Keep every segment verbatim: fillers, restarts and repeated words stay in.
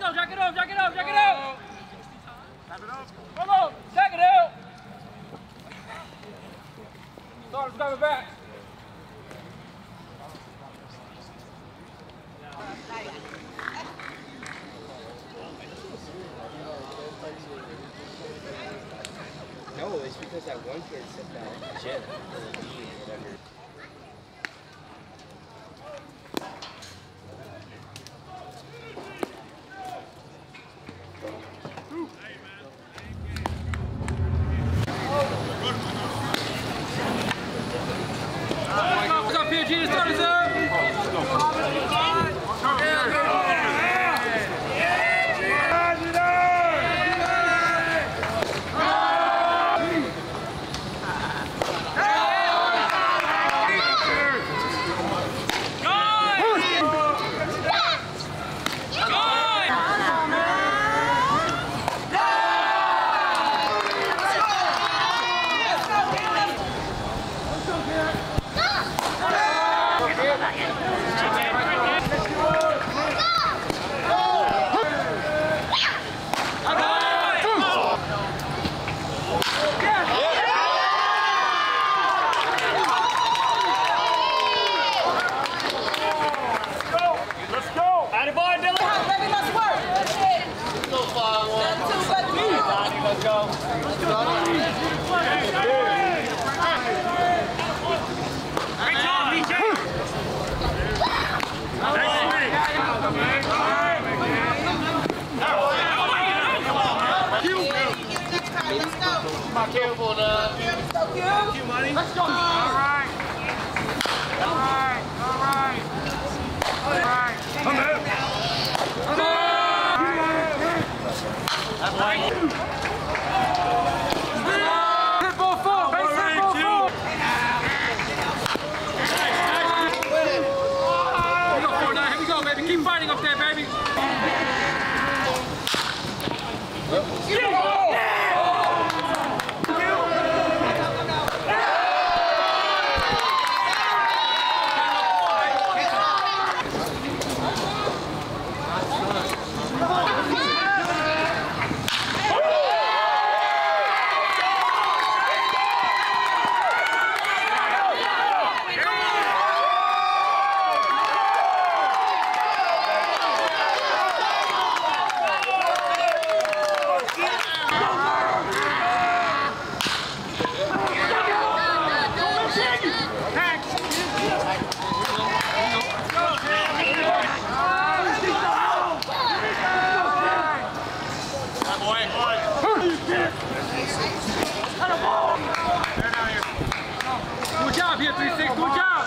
off, jack it off, jack it off, jack it out. Come on, jack it out. Starter's coming back. No, it's because that one kid said that jet or a bee or whatever. What's up, P G? The starter's up. Let's go. Let's go. Great job, B J. Come on, careful now. Let's go. All right. All right. All right. All right. Come on. Come on. That's right. Keep fighting up there, baby. Good job here, three six. Good job.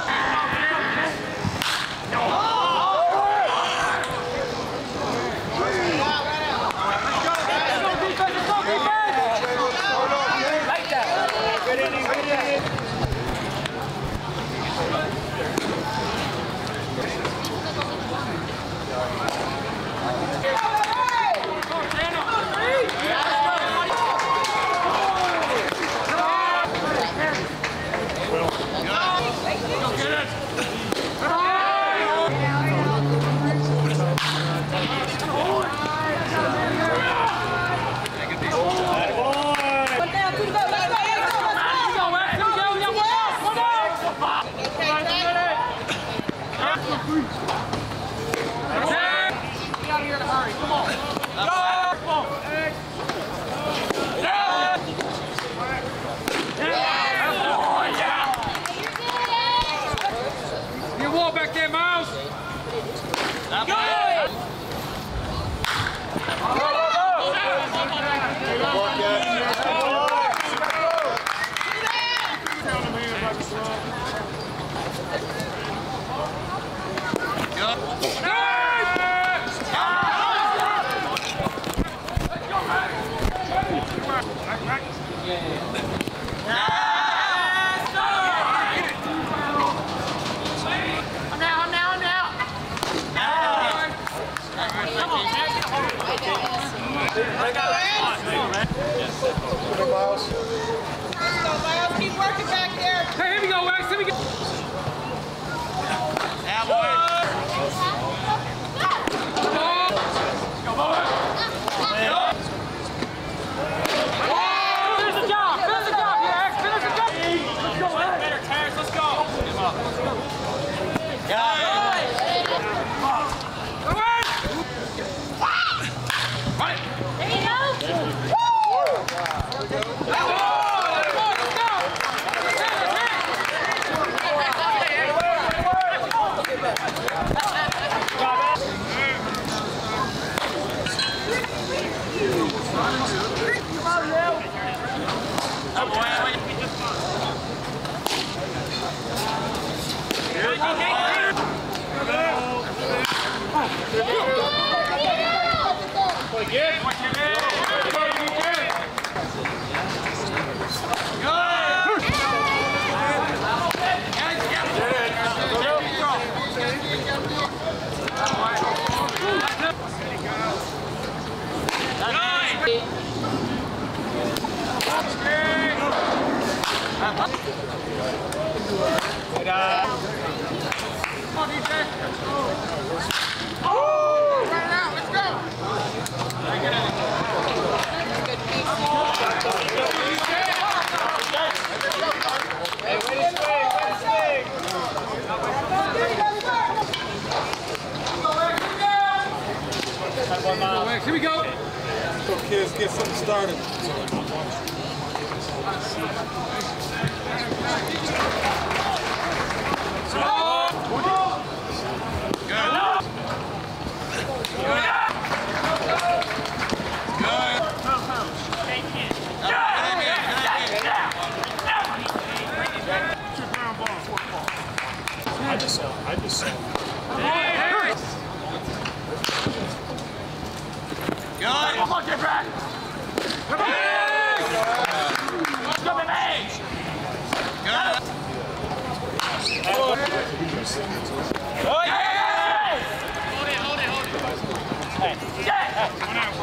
Keep working back there. Hey, here we go, Wax. Here we go. Yeah, boy. Come on. Here we go. So kids, get something started. I just saw. I just saw. Good. Come on, get back. Come on. Come on, hey. Good. Oh, yeah. Hold it, hold it, hold it. Hey. Yeah. One out.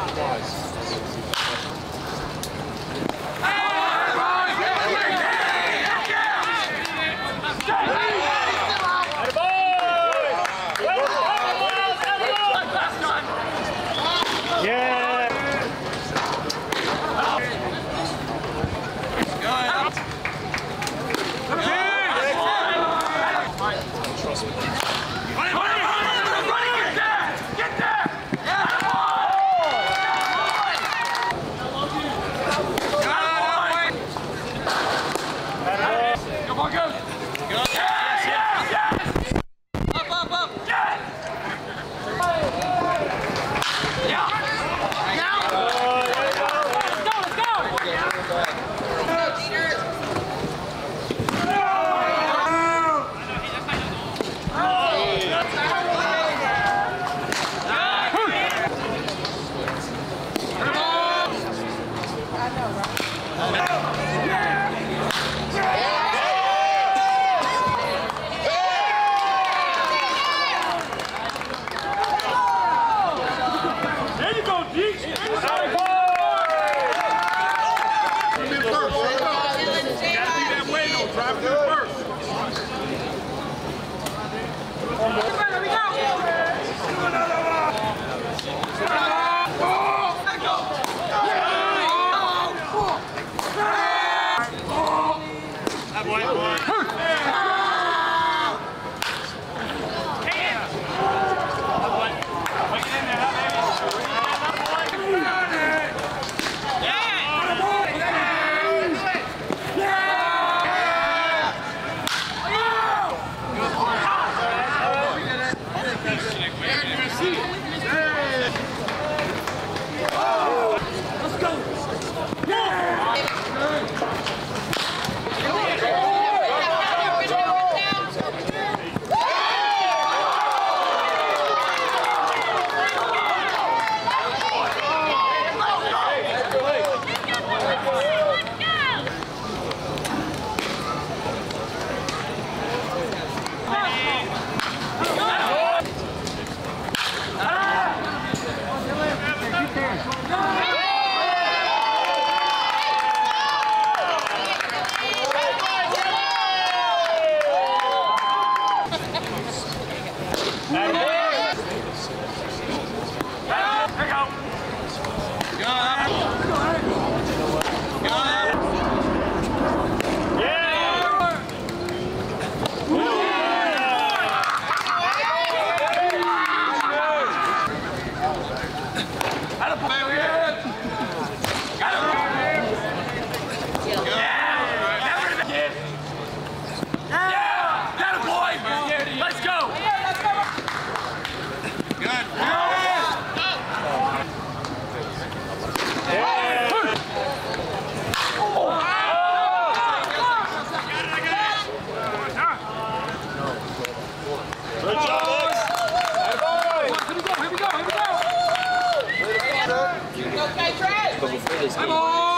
this game.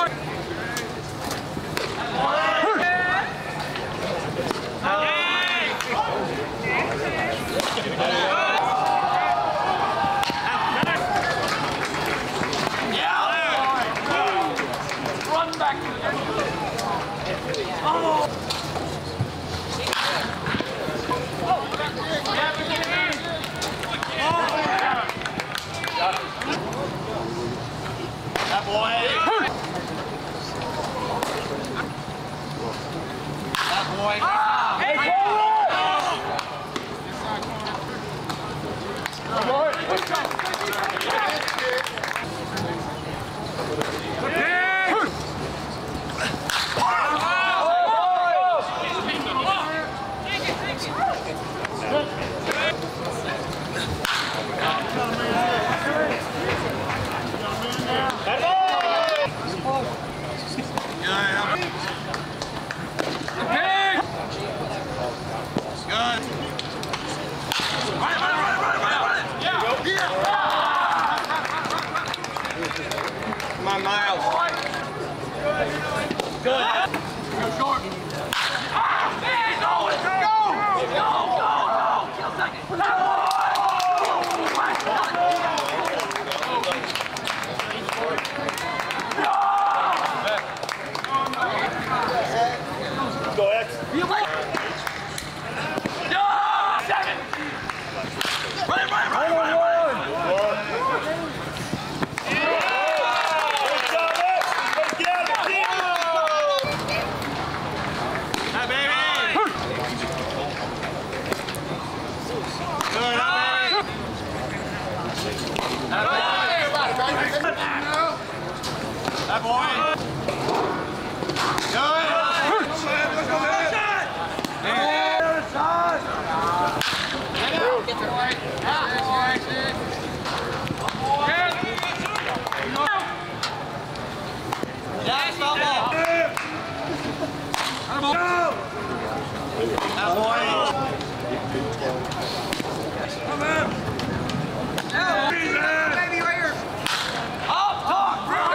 Run back. Oh. That boy. That boy. Hey, Come on, Miles. Good. Go short. Ah, man, go, go, go, go, go. Kill second. Oh, my God. Go X. You like? No, seven. Run, run, run, run, run. That boy. Good. Get the boy. Yes, that boy. Come in. Baby, right here. Up, talk.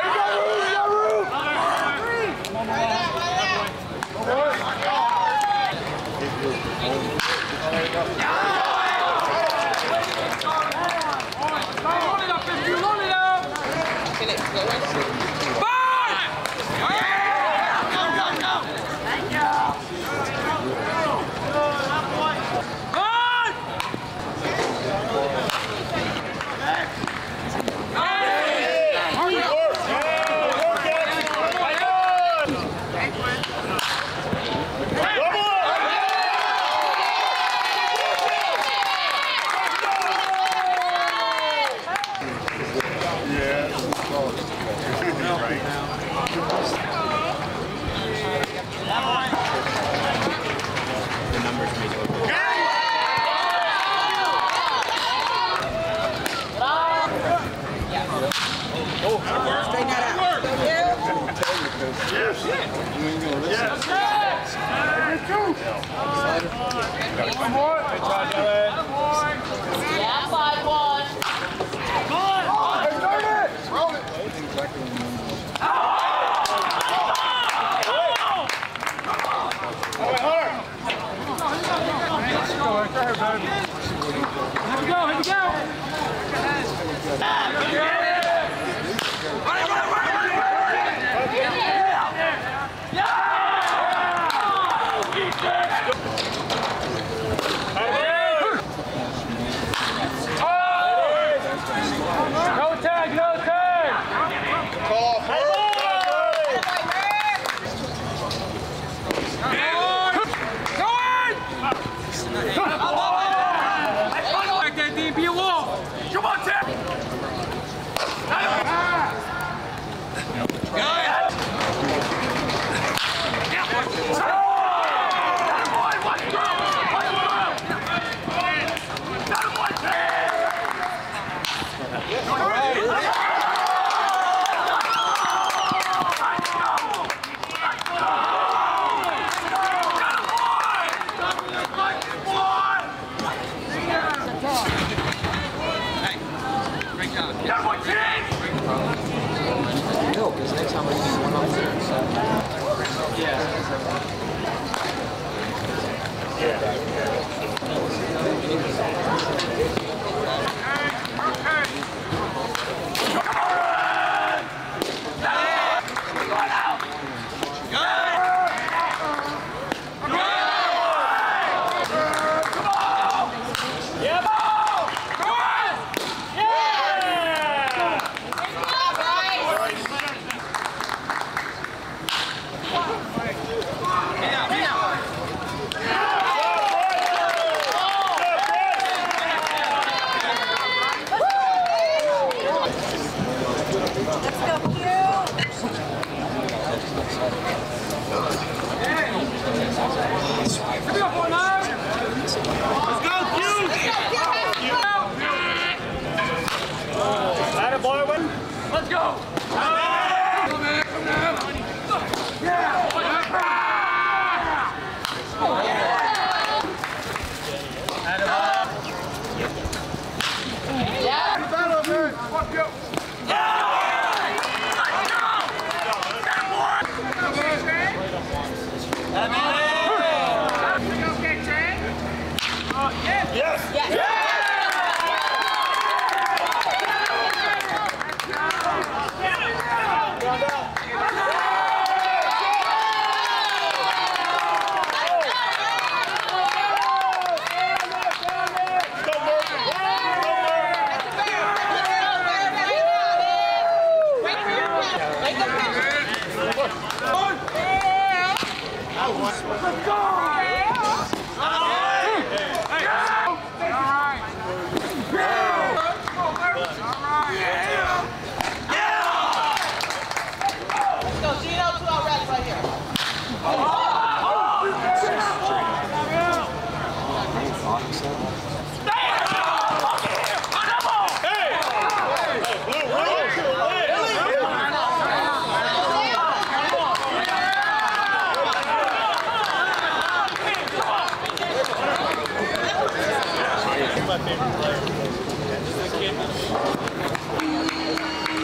Yeah, five one. Come on! Start it! Roll it! Here we go, here we go! Run it, run it, run it, run it! Yeah! No tag, no tag! Call for it! Come on, Tim! No, because next time we're going to be one on two. So. Yeah. Let's go! Come on, man, come down! Yeah! Yeah! Battle, man! Fuck you! Yeah! Let's go! That one! You okay, Trey? Uh, yes! Yes! Yes! Yeah! Let's go! My favorite player.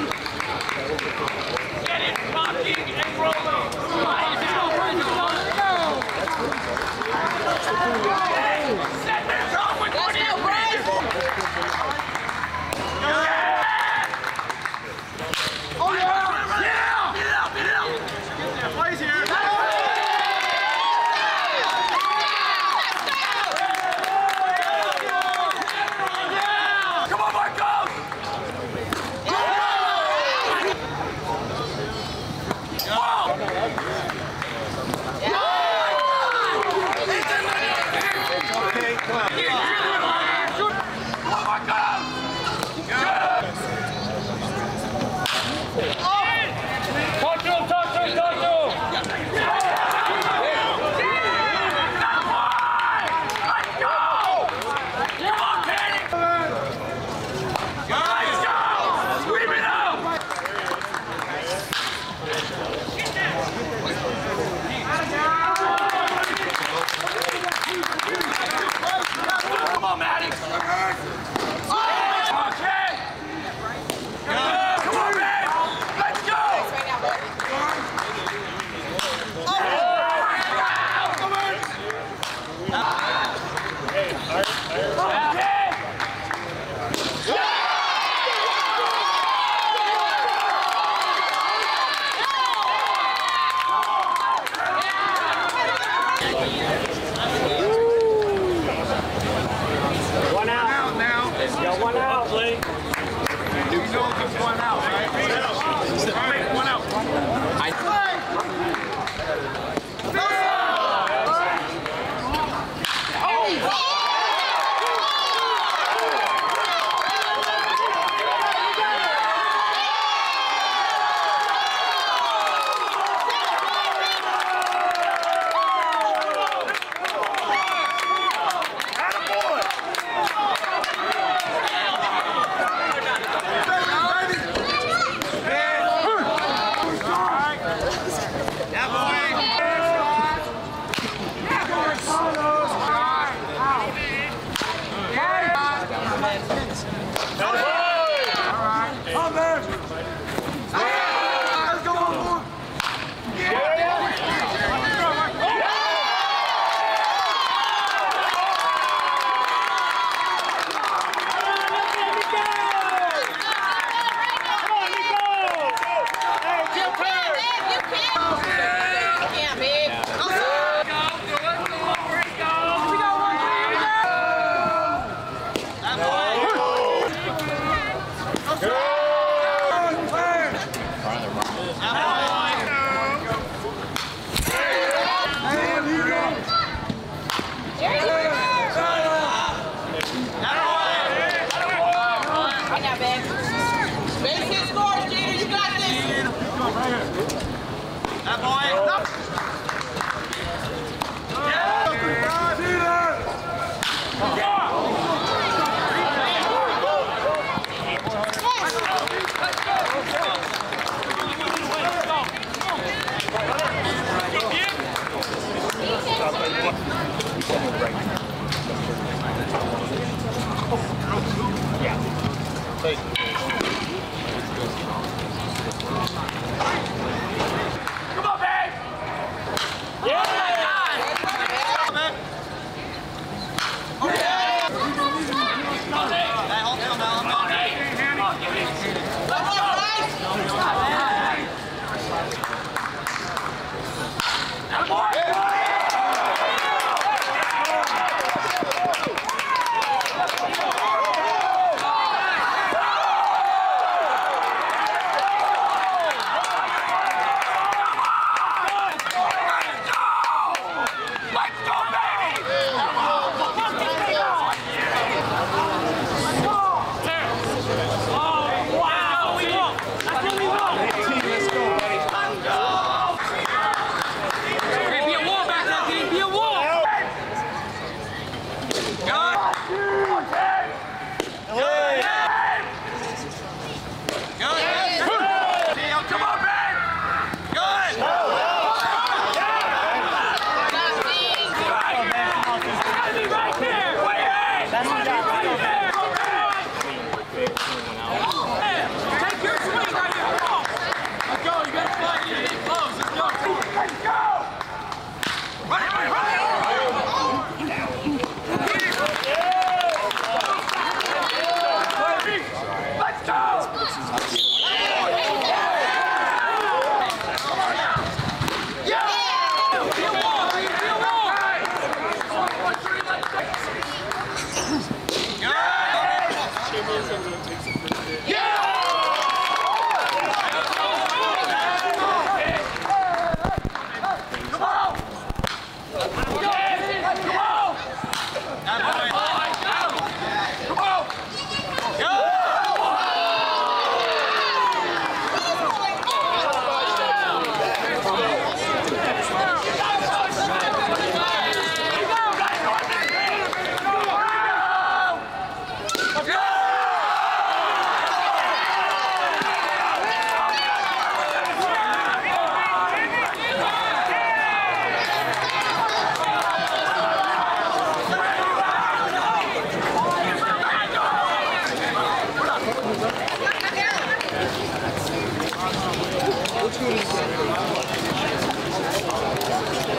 That boy.